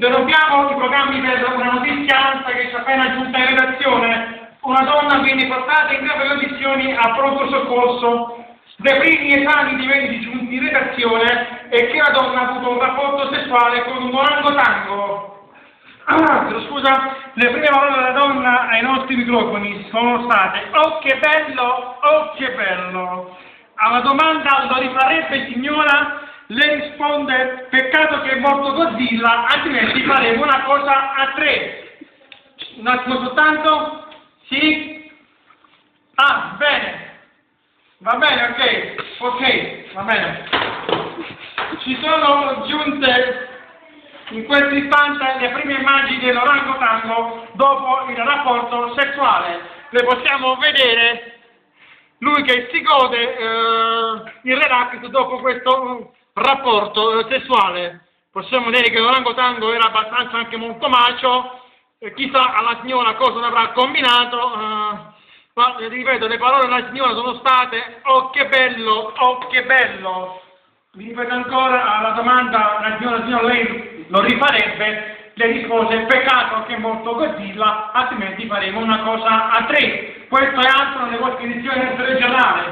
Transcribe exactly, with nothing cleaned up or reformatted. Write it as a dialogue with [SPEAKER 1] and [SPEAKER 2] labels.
[SPEAKER 1] Interrompiamo i programmi per una notizia ANSA che ci è appena giunta in redazione. Una donna viene portata in gravi condizioni a pronto soccorso. Dai primi esami di medici giunti in redazione è che la donna ha avuto un rapporto sessuale con un orangotango. Ah, scusa, le prime parole della donna ai nostri microfoni sono state: oh che bello, oh che bello. Alla domanda: lo rifarebbe signora? Lei risponde: peccato che è morto Godzilla, altrimenti faremo una cosa a tre. Un attimo soltanto. Sì? Ah, bene. Va bene, ok. Ok, va bene. Ci sono giunte in questo istante le prime immagini dell'orangotango dopo il rapporto sessuale. Le possiamo vedere lui che si gode eh, il relax dopo questo rapporto eh, sessuale. Possiamo dire che l'orangotango era abbastanza anche molto macio, eh, chissà alla signora cosa ne avrà combinato, eh, ma eh, ripeto, le parole della signora sono state: oh che bello, oh che bello. Vi ripeto ancora alla domanda: la signora, la signora lei lo rifarebbe? Le rispose: peccato che è morto Godzilla, altrimenti faremo una cosa a tre. Questo è altro nelle vostre edizioni del telegiornale.